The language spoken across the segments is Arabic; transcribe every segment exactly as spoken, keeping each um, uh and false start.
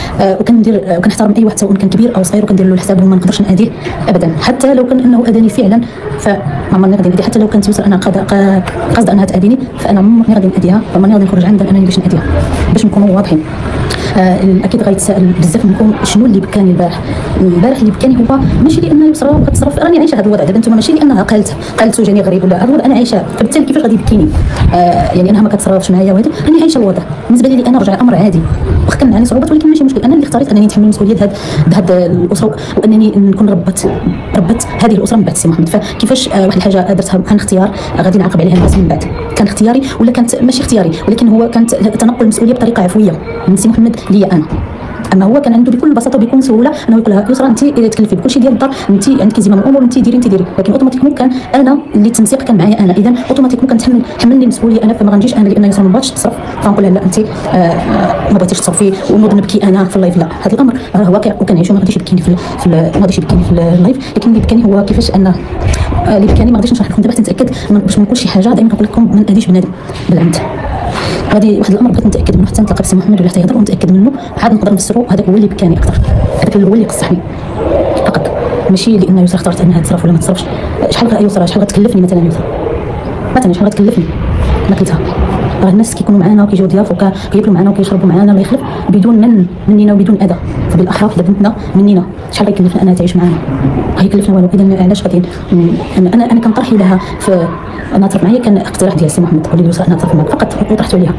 آه وكندير آه وكنحترم اي واحد سواء كان كبير او صغير، وكندير له الحساب وما نقدرش نأذيه ابدا، حتى لو كان انه اذاني فعلا فما عمرني غادي نأذيه، حتى لو كانت يوصل انا قاصده انها تأذيني فانا عمرني غادي نأذيها، عمرني غادي نخرج عندها انني باش نأذيها، باش نكونوا واضحين. آه اكيد غيتسائل بزاف منكم شنو اللي بكاني البارح. البارح اللي بكاني هو ماشي لان يسرا كتصرف، راني عايشه هذا الوضع دابا، انتم ماشي لانها قالت قالت جاني غريب ولا هذا الوضع انا عايشه، فبالتالي كيفاش غادي يبكيني؟ آه يعني انها ما كتصرفش معايا وهذا، راني عايشه الوضع بالنسبه لي انا رجع امر عادي، واخا كان عندي صعوبات ولكن ماشي مشكل، انا اللي اختاريت انني نتحمل مسؤوليه هاد هاد الاسره، وانني نكون ربت ربت هذه الاسره من بعد سي محمد. فكيفاش آه واحد الحاجه درتها عن اختيار غادي نعاقب عليها الناس من بعد، كان اختياري ولا كانت ماشي اختياري، ولكن هو كانت تنقل المسؤوليه بطريقه عفويه من سي محمد ليا انا. اما هو كان عنده بكل بساطه وبكل سهوله انه يقول لها يسرا انت تكلفي بكل شيء ديال الدار، انت عندك زمام الامور، انت ديري انت ديري، لكن اوتوماتيكمون كان انا اللي التنسيق كان معايا انا، اذا اوتوماتيكمون كنتحمل حملني المسؤوليه انا، فما غنجيش انا لان يسرا ما بغاتش تصرف فنقول لها لا انت آه ما بغيتيش تصرفي ونوض نبكي انا في اللايف. لا، هذا الامر راه واقع وكنعيشو، ما غاديش يبكيني في في ما غاديش يبكيني في اللايف، لكن اللي بكاني هو كيفاش انا آه اللي بكاني ما غاديش نشرح لكم دابا حتى نتاكد باش ما نقولش شي حاجه دائما كنقول لكم ما نأذيش بنادم بالعمد. غادي واحد الامر بغيت نتاكد منه حتى نتلاقى بسي محمد ولا حتى يهضر ونتاكد منه عاد نقدر نفسرو، هذاك هو اللي بكاني اكثر، هذاك هو اللي قصحني فقط، ماشي لان يسرا اختارت انها تصرف ولا ما تصرفش. شحال غا يسرا شحال غتكلفني مثلا يسرا مثلا شحال غتكلفني ما قلتها، راه الناس كيكونوا معنا وكيجيو ضياف وكياكلوا معنا وكيشربوا معنا الله يخلف بدون من مننا وبدون اذى، فبالاحرى وحده بنتنا مننا شحال غيكلفنا انها تعيش معنا؟ غيكلفنا والو. اذا علاش غادي انا انا انا كنطرح لها في انا طرح معايا، كان اقتراح ديال سي محمد قولي لي يسرا انا طرح معاك فقط وطرحت عليها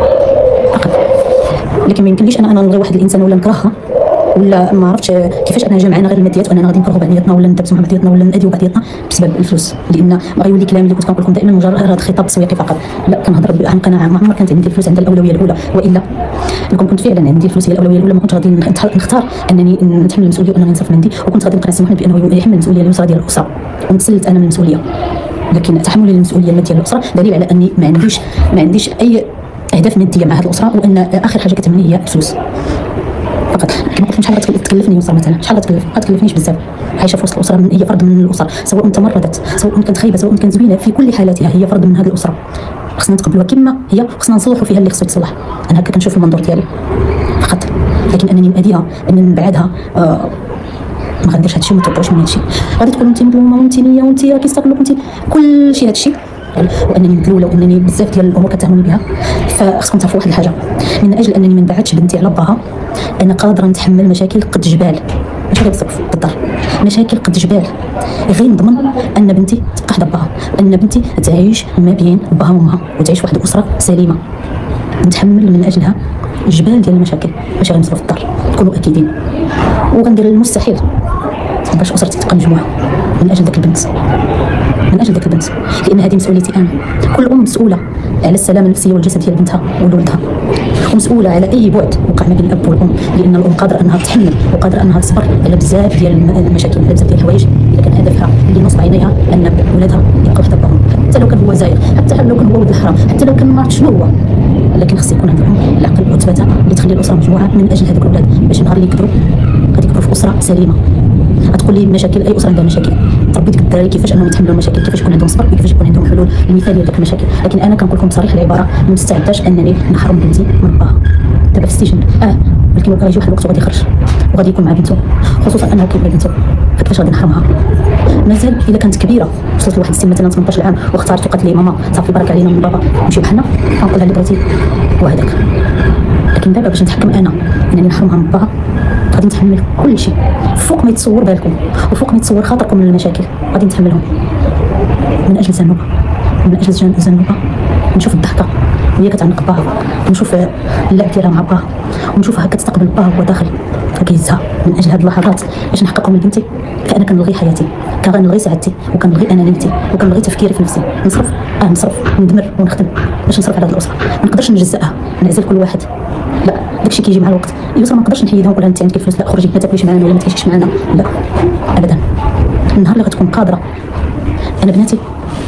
فقط، لكن ما يمكنليش انا انا نغير واحد الانسان ولا نكرهها ولا ما عرفتش كيفاش انا جا معنا غير الماديات واننا غادي نكرهوا بعضياتنا ولا ندبسوا مع بعضياتنا ولا نأذيو بعضياتنا بسبب الفلوس، لان ما غيولي كلام اللي كنت كنقول لكم دائما مجرد خطاب تسويقي فقط، لا كنهضر عن قناعه، ما عمر كانت عندي الفلوس عندها الاولويه الاولى، والا لو كنت فعلا عندي الفلوس هي الاولويه الاولى ما كنتش غادي نختار انني نتحمل المسؤوليه وانني نصرف من عندي، وكنت غادي نقنع سي محمد بانه يحمل المسؤوليه اليسرى ديال الاسره ونتسلت انا من المسؤوليه. لكن تحمل المسؤوليه الماديه للاسره دليل على اني ما عنديش ما عنديش اي اهداف ماديه مع هذه الاسره، وان اخر حاجه كتهمني هي الفلوس فقط. كما قلت شحال غتكلفني يسرا مثلا، شحال غتكلف؟ ما غتكلفنيش بزاف، عايشه في وسط الاسره، من هي فرد من الاسره، سواء تمردت سواء كانت خايبه سواء كانت زوينه، في كل حالاتها هي فرد من هذه الاسره، خصنا نتقبلوها كما هي وخصنا نصلحوا فيها اللي خصو يتصلح. انا هكا كنشوف المنظور ديالي فقط، لكن انني نأذيها انني نبعدها آه ما غنديرش هادشي وما توقعوش من هادشي. غادي تقولوا انت مظلومه وانت نيه وانت راه كيستغلوك وانت كل شيء هادشي، وانني مدلوله وانني بزاف ديال الامور كتهموني بها. فخصكم تعرفوا واحد الحاجه، من اجل انني ما نبعدش بنتي على باها انا قادره نتحمل مشاكل قد جبال، ماشي غير بزاف في الدار، مشاكل قد جبال، غير نضمن ان بنتي تبقى حدا باها، ان بنتي تعيش ما بين باها وامها وتعيش واحد الاسره سليمه. نتحمل من اجلها جبال ديال المشاكل باش غنصرف في الدار، تكونوا اكيدين، وغندير المستحيل باش اسرتي تبقى مجموعه من اجل ذاك البنت، من اجل ذاك البنت، لان هذه مسؤوليتي انا. كل ام مسؤوله على السلامه النفسيه والجسديه ديال بنتها وولدها، ومسؤوله على اي بعد وقع ما بين الاب والام، لان الام قادره انها تحمل وقادره انها تصبر على بزاف ديال المشاكل، على بزاف ديال الحوايج اذا كان هدفها اللي نصب عينيها ان ولادها يبقاو حدا باهم، حتى لو كان هو زايغ، حتى لو كان هو ولد الحرام، حتى لو كان ما عرفت شنو هو، لكن خص يكون عند الام العقل والثبات اللي تخلي الاسره مجموعه من اجل هذوك الاولاد، باش النهار اللي يكبروا غادي يكبروا في اسره سليمه. غتقول لي مشاكل، اي اسره عندها مشاكل، تربي ديك الدراري كيفاش انهم يتحملوا المشاكل، كيفاش يكون عندهم صبر وكيفاش يكون عندهم حلول مثاليه لديك المشاكل. لكن انا كنقول لكم بصريح العباره ما مستعداش انني نحرم بنتي من باها دابا في السجن، اه ولكن غيجي واحد الوقت وغادي يخرج وغادي يكون مع بنته، خصوصا انه كيبغي بنته، فكيفاش غادي نحرمها؟ مازال الا كانت كبيره وصلت لواحد السن مثلا ثمنطاش عام واختارت وقالت لي ماما صافي بارك علينا من بابا نمشيو بحالنا، غنقول لها اللي بغيتي وهذاك. لكن دابا باش نتحكم انا انني نحرمها من باها غادي نتحمل كل شيء فوق ما يتصور بالكم وفوق ما يتصور خاطركم من المشاكل، غادي نتحملهم من اجل زنوبه، من اجل زنوبه. نشوف الضحكه وهي كتعنق باها، ونشوف اللعب ديالها مع باها، ونشوفها كتستقبل باها وهو داخل كيهزها. من اجل هاد اللحظات باش نحققهم لبنتي فانا كنلغي حياتي، كنلغي سعادتي، وكنلغي انانيتي، وكنلغي تفكيري في نفسي. نصرف اه نصرف ندمر ونخدم باش نصرف على هاد الاسره، ما نقدرش نجزئها نعزل كل واحد، لا داكشي كيجي مع الوقت. يسرا ما نقدرش نحيدها ونقول لها انت عندك الفلوس لا خرجي ما تاكليش معنا ولا ما تعيشيش معنا، لا ابدا. النهار اللي غتكون قادره انا بناتي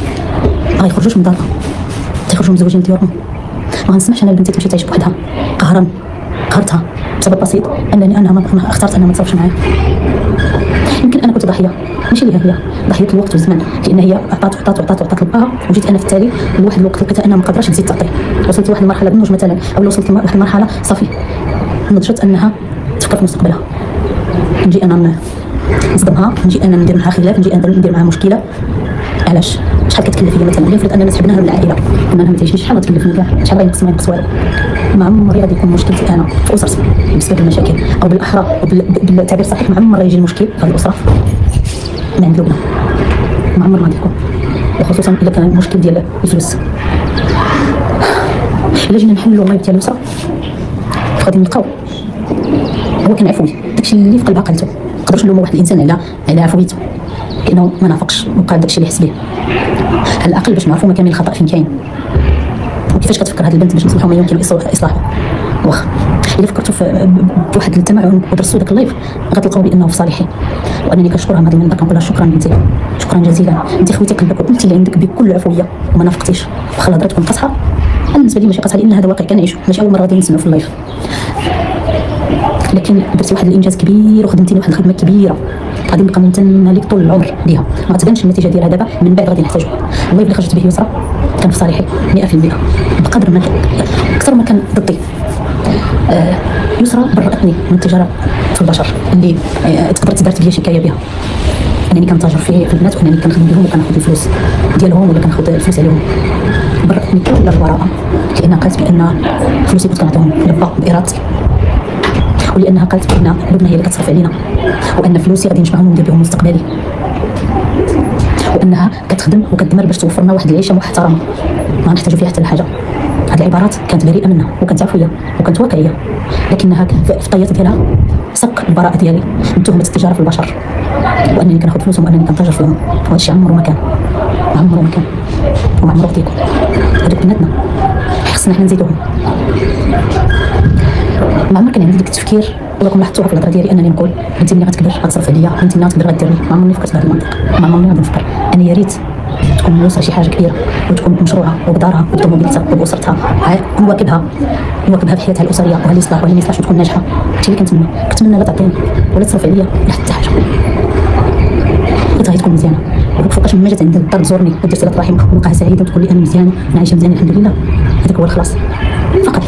ما غيخرجوش من دارها، تيخرجوا مزوجين ديالهم، ما غنسمحش انا بنتي تمشي تعيش بوحدها قهرا، قهرتها بسبب بسيط انني انا ما اخترت انها ما تصرفش معايا. يمكن انا كنت ضحيه، ماشي ليها هي ضحيه الوقت والزمان، لان هي عطات وعطات وعطات وعطات لباها، وجيت انا في التالي لواحد الوقت لقيتها انا ما قادراش تزيد تعطي، وصلت لواحد المرحله بالنوج مثلا، او وصلت لواحد المرحله صافي نضجت انها تفكر في مستقبلها. نجي انا نصدمها، نجي انا ندير معها خلاف، نجي انا ندير معها مشكله. علاش؟ شحال كتكلف هي مثلا؟ نفرض اننا سحبناها من العائله، قلنا لها ما تعيشيش، شحال غتكلفني كاع؟ شحال غينقص؟ ما ينقص والو. ما عمري غادي يكون مشكلتي انا في اسرتي بسبب المشاكل، او بالاحرى بالتعبير الصحيح ما عمر يجي المشكل في الاسره من عند الابنه، ما عمر ما غادي يكون، وخصوصا اذا كان المشكل ديال الفلوس. الا جينا نحلوا اللايف ديال الاسره غادي نلقاو هو كان عفوي، داكشي اللي في قلبها قالته. ما نقدرش نلوموا واحد الانسان على على عفويته، لانه ما نافقش وقال داكشي اللي حس به. على الاقل باش نعرفوا مكان الخطا فين كاين، وكيفاش كتفكر هذه البنت باش نصلحوا ما يمكن اصلاحه. واخا الا فكرتوا في بواحد التمعن ودرسوا داك اللايف غتلقاو بانه في صالحي، وانني كنشكرها من هذا المنبر، كنقول لها شكرا بنتي، شكرا جزيلا. انت خويتي قلبك وقلتي اللي عندك بكل عفويه وما نافقتيش، واخا الهضره تكون قاصحه. انا بالنسبه لي ماشي قاصحه، لان هذا واقع كنعيشو، ماشي اول مره غادي نسمعوا في اللايف. لكن درتي واحد الانجاز كبير وخدمتيني واحد الخدمه كبيره، غادي نبقى ممتنه لك طول العمر بها. ما تبانش النتيجه ديالها دابا، من بعد غادي نحتاجوها. اللايف اللي خرجت به يسرى كان في صالحي مئة في المئة، بقدر ما اكثر ما كان ضدي. آه يسرى برأتني من التجاره في البشر اللي آه تقدر دارت بيا شكايه بها، انني كنتاجر في في البنات، وانني كنخدم بهم وكناخذ الفلوس ديالهم ولا كناخذ الفلوس عليهم. برأتني كل البراءه، لانها قالت بان فلوسي كنت كنعطيهم لبا بارادتي، ولانها قالت بان لبنى هي اللي كتصرف علينا، وان فلوسي غادي نجمعهم وندير بهم مستقبلي، وانها كتخدم وكتدمر باش توفر لنا واحد العيشه محترمه ما نحتاجوا فيها حتى لحاجه. هاد العبارات كانت بريئه منها وكانت عفويه وكانت واقعيه، لكنها في الطيات ديالها سك البراءه ديالي من تهمه التجاره في البشر، وانني كناخذ فلوسهم وانني كنتاجر فيهم. وهذا الشيء عمره ما كان، عمره ما كان وما عمره غادي يكون. هادوك بناتنا خصنا حنا نزيدوهم. ما عمر كان عندي ديك التفكير، وراكم لاحظتوها في الهضره ديالي، انني نقول بنتي ملي غتكبر غتصرف عليا، بنتي ملي غتكبر غدير لي. ما عمرني فكرت بهذا المنطق، ما عمرني غادي نفكر. انا يا ريت تكون الاسره شي حاجه كبيره، وتكون مشروعها وبدارها وبطوموبيلتها وباسرتها، نواكبها نواكبها في حياتها الاسريه، وهل يصلح ولا ما يصلحش، وتكون ناجحه. هادشي اللي كنتمنى. كنتمنى لا تعطيني ولا تصرف عليا ولا حتى حاجه، بغيتها تكون مزيانه. وفوقاش ما جات عندي للدار تزورني ودير صله رحم ونبقى سعيده وتقول لي انا مزيانه، انا عايشه مزيانه الحمد لله. هذاك هو الخلاص فقط.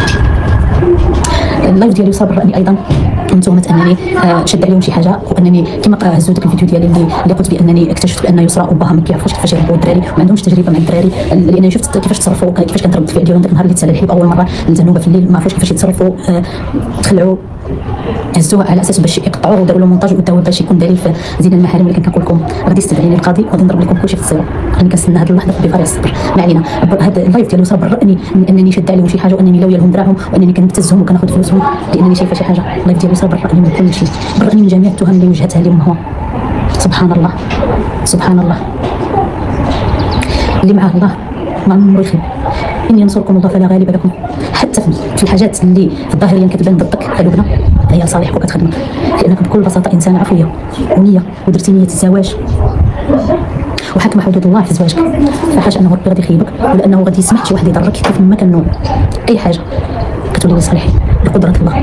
اللايف ديالي صاب راني ايضا من تهمه انني آه شد عليهم شي حاجه، وانني كما هزوا داك الفيديو ديالي اللي, اللي قلت بانني اكتشفت بان يسرى وباها ما كيعرفوش كيفاش يربوا الدراري وما عندهمش تجربه مع الدراري، لانني شفت كيفاش تصرفوا كيفاش كانت رد الفعل ديالهم داك النهار اللي تسال الحليب اول مره للزنوبه في الليل، ما عرفوش كيفاش يتصرفوا. آه تخلعوا هزوها على اساس باش يقطعوه وداروا له مونتاج وداوه باش يكون دليل في زين المحارم. اللي كنقول لكم غادي يستدعيني القاضي وغادي نضرب لكم كلشي في الصيغه. راني كنستنى هذه اللحظه بفارغ الصبر. ما علينا، هذا اللايف ديالو صاب برأني من انني شد عليهم شي حاجه، وانني لاويه لهم دراهم، وانني كنبتزهم وكناخذ فلوسهم لانني شايفه شي حاجه. اللايف ديالو صاب برأني من كل شيء، برأني من جميع التهم اللي وجهتها لهم. هو سبحان الله سبحان الله، اللي معاه الله ما عمره يخيب. إن ينصركم الله فلا غالب لكم. حتى في الحاجات اللي ظاهريا كتبان ضدك قلوبنا هي صالح وكتخدمك، لانك بكل بساطه انسانه عفويه ونيه، ودرتي نيه الزواج وحكم حدود الله في زواجك، فحاش انه ربي غادي يخيبك ولا انه غادي يسمح شي واحد يضرك. كيف ما كان اي حاجه كتولي لصالحي بقدره الله.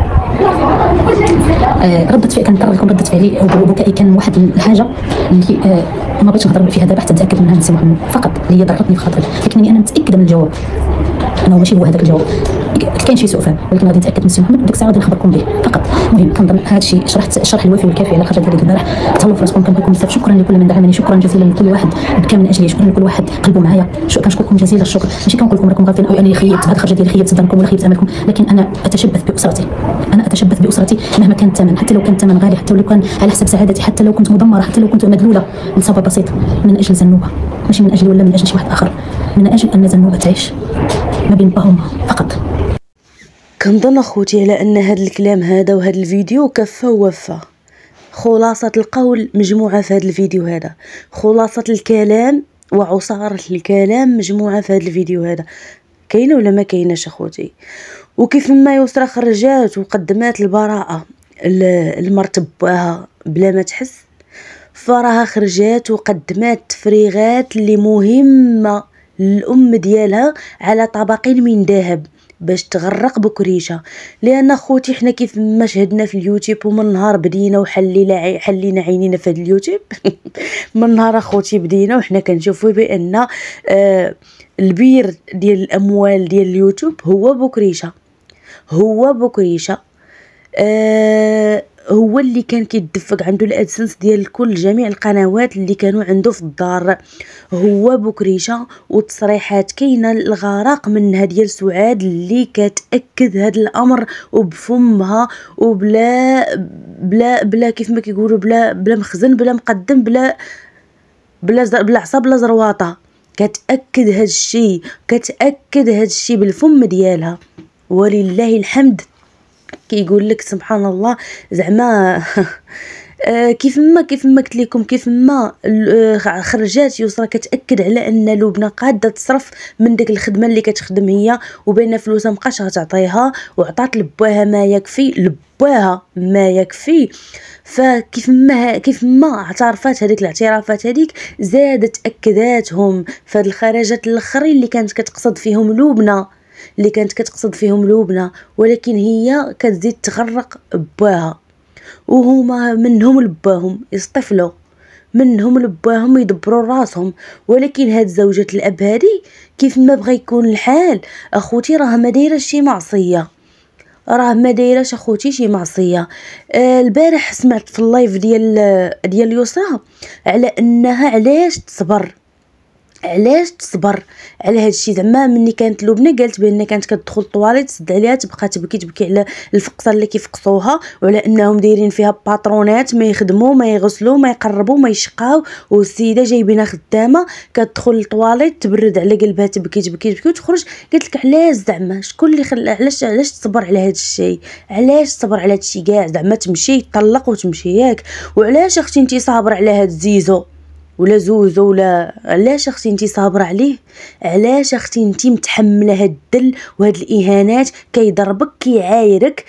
آه ردة فعلي كنكرر لكم، ردة فعلي وبكائي كان واحد الحاجه اللي آه ما بغيتش نهضر فيها دابا حتى نتاكد منها من سي محمد فقط، اللي هي ضرتني في خاطري، لكنني انا متاكده من الجواب انه ماشي هو هذاك الجواب. كاين شي سوء فهم، ولكن غادي نتاكد من سي محمد وديك الساعه غادي نخبركم به فقط. المهم كنظن هذا الشيء شرحت الشرح الوافي والكافي على الحاجه ديال البارح. تهلاو في راسكم، كنبغيكم بزاف. شكرا لكل من دعمني، شكرا جزيلا لكل واحد بكى من اجلي، شكرا لكل واحد قلبه معايا، كنشكركم جزيل الشكر. ماشي كنقول لكم راكم غلطين او انني خيبت بهذه الخرجه ديالي، خيبت صدركم ولا خيبت املكم، لكن انا اتشبث باسرتي، انا اتشبث باسرتي مهما كان الثمن، حتى لو كان الثمن غالي، حتى لو كان على حسب سعادتي، حتى لو كنت مدمره، حتى لو كنت مدلوله لسبب بسيط، من اجل زنوبه، ماشي من اجلي ولا من اجل شي واحد اخر، من اجل ان زنوبه تعيش ما بين باهم فقط. كنظن اخوتي على ان هذا الكلام هذا وهذا الفيديو كفى ووفى. خلاصه القول مجموعه في هذا الفيديو هذا، خلاصه الكلام وعصاره الكلام مجموعه في هذا الفيديو هذا. كاينه ولا ما كايناش اخوتي؟ وكيف ما يسرى خرجات وقدمات البراءه المرتب باها بلا ما تحس، فراها خرجات وقدمات تفريغات اللي مهمه للام ديالها على طبقين من ذهب باش تغرق بكريشه. لان خوتي حنا كيف ما شهدنا في اليوتيوب، ومن نهار بدينا وحلينا حلينا عينينا في هذا اليوتيوب من نهار اخوتي بدينا وحنا كنشوفوا بان آه البير ديال الاموال ديال اليوتيوب هو بكريشه، هو بكريشه آه هو اللي كان كيدفق عنده الادسنس ديال كل جميع القنوات اللي كانوا عنده في الدار، هو بكريشه. وتصريحات كاينه الغرق منها ديال سعاد اللي كتاكد هذا الامر وبفمها وبلا بلا بلا كيف ما كيقولوا بلا بلا مخزن بلا مقدم بلا بلا بلا عصا بلا زرواطه، كتاكد هذا الشيء، كتاكد هذا الشيء بالفم ديالها. ولله الحمد. كيقول لك سبحان الله زعما آه كيف ما كيف ما قلت لكم، كيف ما آه خرجات يسرى كتاكد على ان لبنى قاده تصرف من ديك الخدمه اللي كتخدم هي، وبين فلوسها مابقاش غتعطيها، وعطات لباها ما يكفي، لباها ما يكفي. فكيف ما كيف ما اعترفات هذيك الاعترافات هذيك زادت اكداتهم في هاد الخرجات الاخرين اللي كانت كتقصد فيهم لبنى اللي كانت كتقصد فيهم لبنى ولكن هي كتزيد تغرق باها. وهما منهم لباهم يصطفلوا، منهم لباهم يدبروا راسهم. ولكن هاد زوجة الاب هادي كيف ما بغى يكون الحال اخوتي راه ما دايره شي معصيه، راه ما دايرهش اخوتي شي معصيه. آه البارح سمعت في اللايف ديال ديال يسرى على انها علاش تصبر، علاش تصبر على هذا الشيء. زعما ملي كانت لبنى قالت بان كانت كتدخل الطواليت تسد عليها تبقى تبكي تبكي على الفقصه اللي كيفقصوها، وعلى انهم دايرين فيها باترونات ما يخدموا ما يغسلوا ما يقربوا ما يشقاو، والسيده جايبينها خدامه كتدخل الطواليت تبرد على قلبها تبكي تبكي تبكي وتخرج. قالت لك علاش زعما شكون اللي خل... علاش علاش تصبر على هذا الشيء، علاش تصبر على هذا الشيء كاع؟ زعما تمشي تطلق وتمشي ياك. وعلاش اختي انت صابره على هذا الزيزو ولا زوزو ولا علاش اختي انتي صابره عليه؟ علاش اختي انتي متحمله هاد الدل وهاد الاهانات؟ كيضربك كيعايرك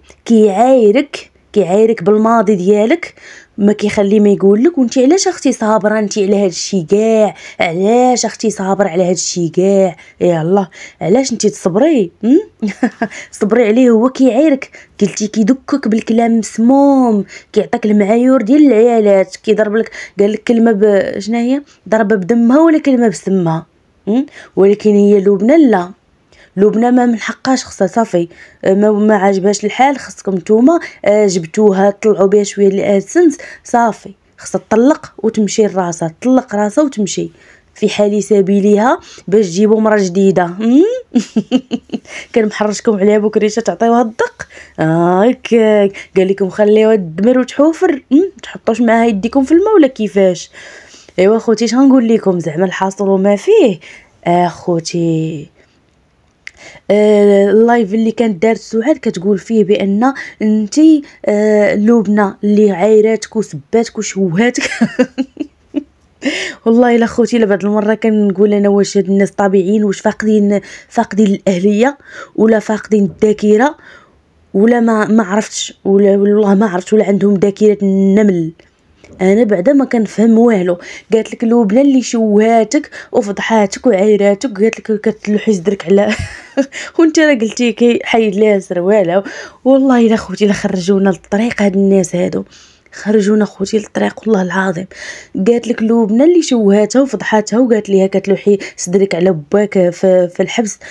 كيعايرك كيعايرك بالماضي ديالك ما كيخلي ما يقول لك. وانت علاش اختي صابره انت على هاد الشيء كاع؟ علاش اختي صابره على هاد الشيء كاع؟ يا الله علاش انت تصبري؟ صبري عليه، هو كيعايرك قلتي كيدكك بالكلام مسموم، كيعطيك المعايير ديال العيالات، كيضرب لك قال لك كلمه ب شنو هي ضربه بدمها ولا كلمه بسمها. ولكن هي لبنى لا، لبنى ما من حقاش خصها صافي ما, ما عجبهاش الحال، خصكم نتوما جبتوها طلعوا بها شويه الادسنس صافي خصها تطلق وتمشي لراسها، تطلق راسها وتمشي في حال سبيلها باش تجيبوا مرا جديده. كنحرجكم عليها بكريشه تعطيوها الدق هكاك. آه قال لكم خليوها تدمر وتحوفر، تحطوش معاها يديكم في الماء ولا كيفاش؟ ايوا خوتي اش غنقول لكم، زعما الحاصل وما فيه اخوتي. آه اللايف اللي كانت دارت سعاد كتقول فيه بان انتي آه لبنى اللي عايراتك وسباتك وشوهاتك. والله الا خوتي لبعض المره كنقول انا واش هاد الناس طبيعيين، واش فاقدين فاقدين الاهليه ولا فاقدين الذاكره ولا ما ما عرفتش ولا والله ما عرفت ولا عندهم ذاكره النمل. انا بعدا ما كنفهم والو. قالت لك لبنى اللي شوهاتك وفضحاتك وعايراتك، قالت لك كتلوحي صدرك على وانت راه قلتي كي حيد ليها سروالها. والله الا خوتي لا خرجونا للطريق هاد الناس هادو، خرجونا خوتي للطريق والله العظيم. قالت لك لبنى اللي شوهاتها وفضحاتها وقالت ليها كتلوحي صدرك على باك في, في الحبس.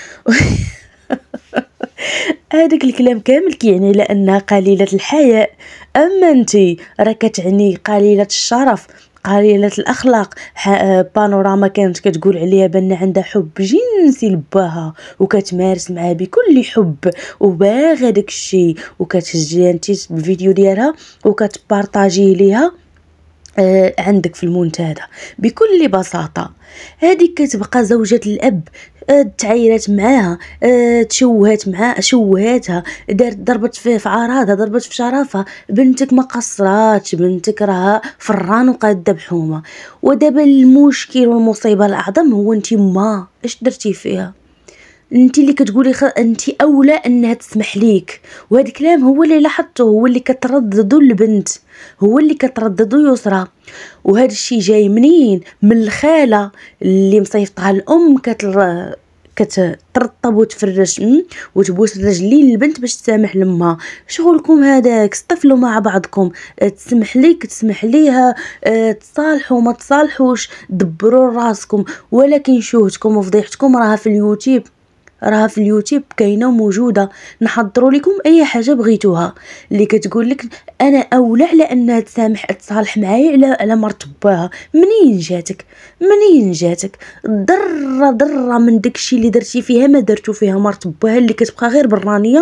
هذاك الكلام كامل كيعني على انها قليله الحياء، اما انتي راه كتعني قليله الشرف قليله الاخلاق. بانوراما كانت كتقول عليها بان عندها حب جنسي لباها وكتمارس معاه بكل حب وباغا داك الشيء، وكتسجلي انتي بالفيديو ديالها وكتبارطاجيه ليها آه عندك في المنتدى بكل بساطه. هذيك كتبقى زوجة الاب آه تعايرات معاها آه تشوهات معاها شوهاتها دارت ضربت في, في عراضها ضربت في شرفها. بنتك ما قصراتش، بنتك راها فران وقاده بحومه. ودابا المشكل والمصيبه الاعظم هو انت ما اش درتي فيها؟ انت اللي كتقولي خ... انت اولى انها تسمح ليك. وهذا الكلام هو اللي لاحظته، هو اللي كترددوا البنت، هو اللي كترددوا يسرى. وهذا الشيء جاي منين؟ من الخاله اللي مصيفطها الام كتر... كترطب وتفرش وتبوس الرجلين البنت باش تسامح لامها. شغلكم هذاك، استفلوا مع بعضكم، تسمح ليك تسمح ليها، تصالحوا ما تصالحوش دبروا راسكم. ولكن شوهتكم وفضيحتكم راها في اليوتيوب راها في اليوتيوب كاينه وموجوده، نحضروا لكم اي حاجه بغيتوها اللي كتقول لك انا اولى على انها تسامح تصالح معايا على على مرت باها. منين جاتك منين جاتك ضره ضره من داكشي اللي درتي فيها ما درتو فيها مرت باها اللي كتبقى غير برانيه،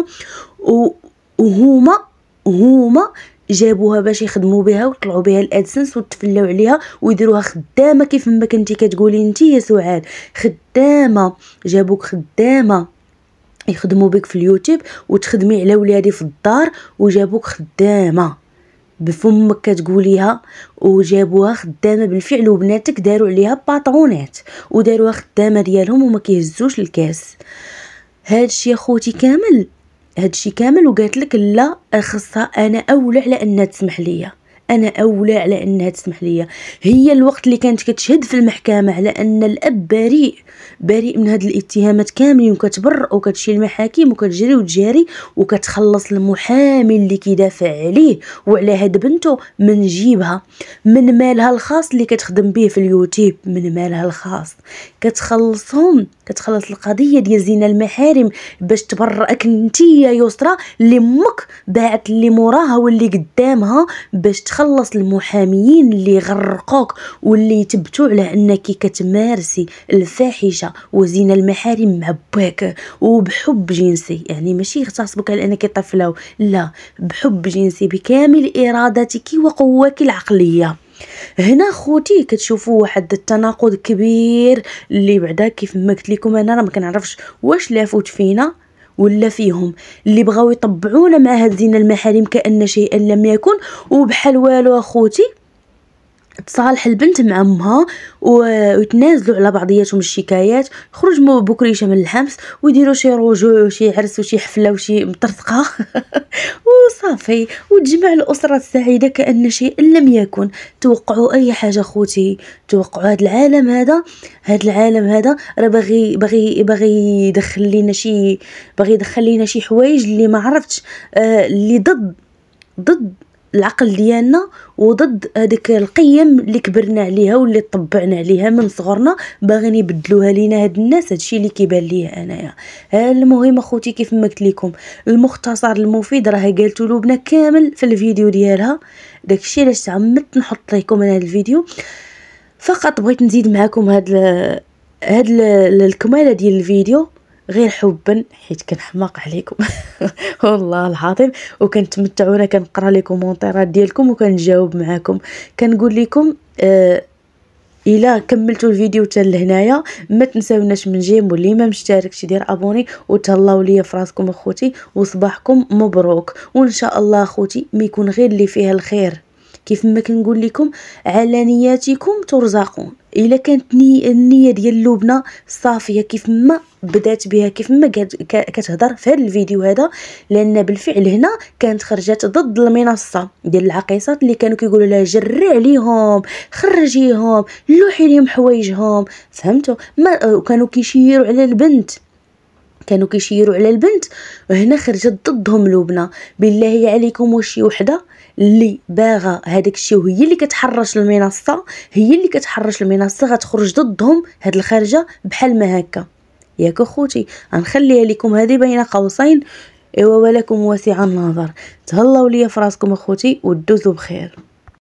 وهما هما جابوها باش يخدموا بها وطلعوا بها الادسنس وتفلاو عليها ويديروها خدامه كيف ما كنتي كتقولي انت يا سعاد، خدامه جابوك خدامه يخدموا بك في اليوتيوب وتخدمي على ولادي في الدار، وجابوك خدامه بفمك كتقوليها وجابوها خدامه بالفعل، وبناتك داروا عليها باطرونات وداروها خدامه ديالهم وما كيهزوش الكاس. هادشي يا خوتي كامل هادشي كامل وقالت لك لا خصها انا اولى على انها تسمح ليا، انا اولى على انها تسمح ليا. هي الوقت اللي كانت كتشهد في المحكمه على ان الاب بريء بريء من هاد الاتهامات كاملين وكتبرئ وكتمشي المحاكم وكتجري وتجاري وكتخلص المحامي اللي كيدافع عليه وعلى هاد بنته من جيبها من مالها الخاص اللي كتخدم به في اليوتيوب، من مالها الخاص كتخلصهم كتخلص القضيه ديال زنا المحارم باش تبرئك انت يا يسرى اللي امك باعت اللي موراها واللي قدامها باش تخلص المحاميين اللي غرقوك واللي يثبتوا على انك كتمارسي الفاحشه وزنا المحارم مع باك وبحب جنسي. يعني ماشي اغتصبك على انك طفله، لا، بحب جنسي بكامل ارادتك وقوتك العقليه. هنا خوتي كتشوفوا واحد التناقض كبير اللي بعدا كيف ما قلت لكم انا راه ما كنعرفش واش لافوت فينا ولا فيهم اللي بغاو يطبعونا مع هاد زنا المحارم كأن شيئا لم يكن وبحال والو. اخوتي تصالح البنت مع امها ويتنازلوا على بعضياتهم الشكايات، خرج مو بكريشه من الحبس ويديروا شي رجوع وشي عرس وشي حفله وشي مطرطقه وصافي وتجمع الاسره السعيده كأن شيء لم يكن. توقعوا اي حاجه خوتي، توقعوا هذا العالم هذا هذا العالم هذا راه باغي باغي باغي يدخل لينا شي باغي يدخل لينا شي حوايج اللي ما عرفتش آه اللي ضد ضد العقل ديالنا وضد هذيك القيم اللي كبرنا عليها واللي طبعنا عليها من صغرنا، باغيين يبدلوها لينا هاد الناس. هادشي اللي كيبان ليا انايا. المهم اخوتي كيف ما قلت لكم المختصر المفيد راه قالت لوبنا كامل في الفيديو ديالها، داكشي علاش تعمدت نحط لكم انا الفيديو. فقط بغيت نزيد معكم هاد ال... هاد ال... الكماله ديال الفيديو غير حبا حيت كنحماق عليكم والله العظيم، وكنتمتعونا كنقرا لي كومونطيرات ديالكم وكنجاوب معاكم. كنقول لكم آه الا كملتوا الفيديو حتى لهنايا ما تنساوناش من جيم واللي ما مشتركش يدير ابوني وتهلاو ليا فراسكم اخوتي وصباحكم مبروك. وان شاء الله اخوتي ما يكون غير اللي فيها الخير كيف ما كنقول لكم على نياتكم ترزقون. الا كانت ني النيه ديال لبنى صافيه كيف ما بدات بها كيف ما كتهضر في هذا الفيديو هذا، لان بالفعل هنا كانت خرجت ضد المنصه ديال العقيصات اللي كانوا كيقولوا لها جري عليهم خرجيهم لوحي لهم حوايجهم، فهمتوا؟ ما كانوا كيشيروا على البنت كانوا كيشيروا على البنت وهنا خرجت ضدهم لبنى. بالله عليكم واش شي وحده اللي باغا هذاك الشيء وهي اللي كتحرش المنصه هي اللي كتحرش المنصه غتخرج ضدهم هاد الخارجه بحال ما هكا؟ ياك اخوتي غنخليها لكم هذه بين قوسين. ايوا ولكم واسع النظر. تهلاو ليا فراسكم اخوتي ودوزوا بخير.